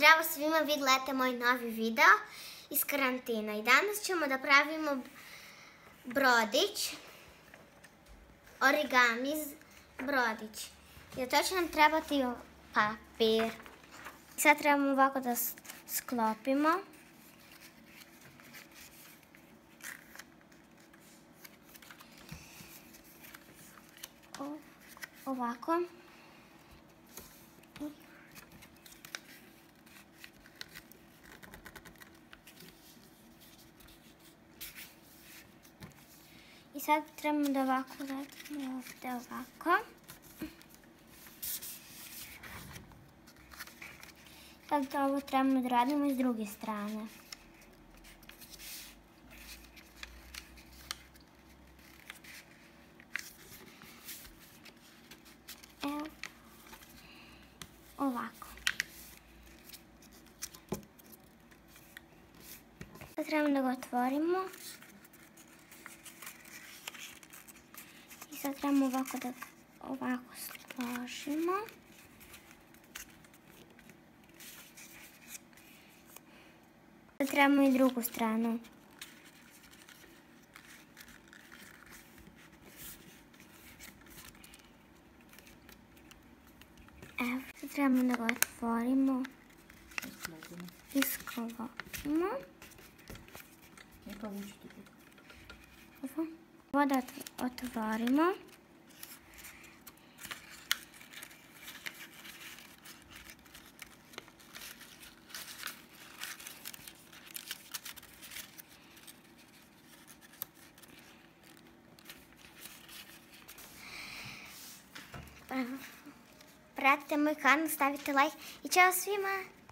Zdravo svima, vi gledate moj novi video iz karantina i danas ćemo da pravimo brodić, origami brodić. I to će nam trebati papir. Sad trebamo ovako da sklopimo. Ovako. I sad trebamo da ovako radimo ovdje ovako. Sad ovo trebamo da radimo iz druge strane. Evo. Ovako. Sad trebamo da ga otvorimo. I sad trebamo ovako da ovako složimo. Sad trebamo i drugu stranu. Evo, sad trebamo da ga otvorimo. I sklopimo. Ovo da otvorimo. Pratite moj kanal, stavite like i čao svima!